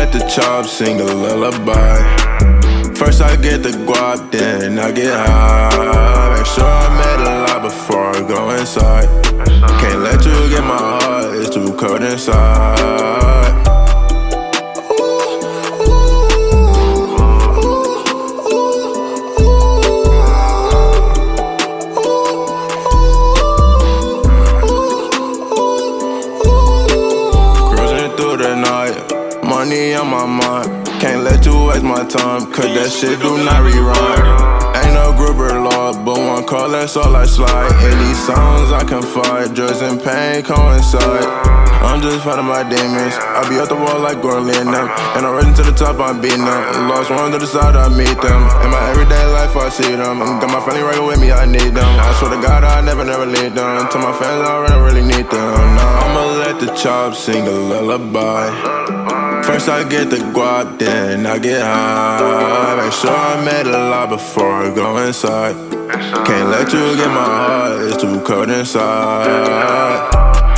let the chop sing a lullaby. First I get the guap, then I get high. Make sure I made a lot before I go inside. Can't let you get my heart, it's too cold inside. Cruising through the night, money on my mind. Can't let you waste my time, cause that shit do not rerun. Ain't no group or law, but one call, that's all I slide. In these songs I confide, drugs and pain coincide. I'm just fighting my demons, I be at the wall like Gorley and them. And I'm rising to the top, I'm beating them. Lost one to the side, I meet them. In my everyday life, I see them. Got my family right with me, I need them. I swear to God, I never leave them. To my fans, I really need them. No, I'ma let the chop sing a lullaby. First I get the guap, then I get high. Make sure I made a lot before I go inside. Can't let you get my heart, it's too cold inside.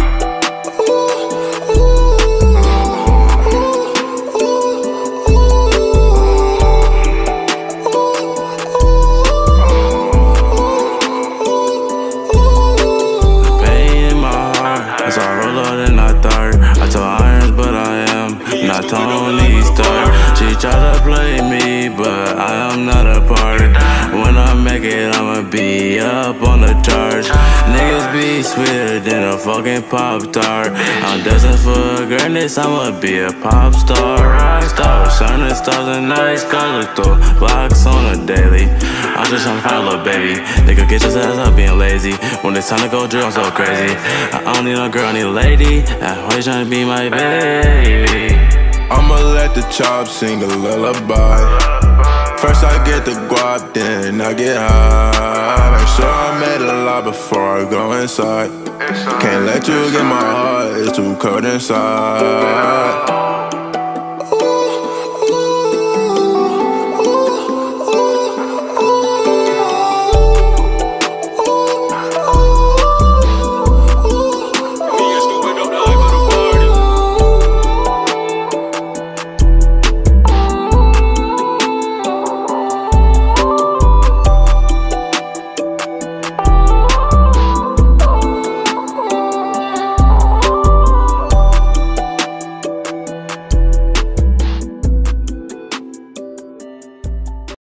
As I roll out and I third, I told irons, but I am not Tony Stark. She tried to play me, but I am not a part. When I make it, I'ma be up on the charts. Niggas be sweeter than a fucking Pop-Tart. I'm destined for greatness, I'ma be a pop star, rock star. Shining stars and night skies, look through blocks on a daily. I'm just tryna find a little baby. Nigga, get your ass up being lazy. When it's time to go drill, I'm so crazy. I don't need no girl, I need a lady. Always tryna be my baby. I'ma let the chop sing a lullaby. First I get the guap, then I get high. Make sure I made a lot before I go inside. Can't let you get my heart, it's too cold inside.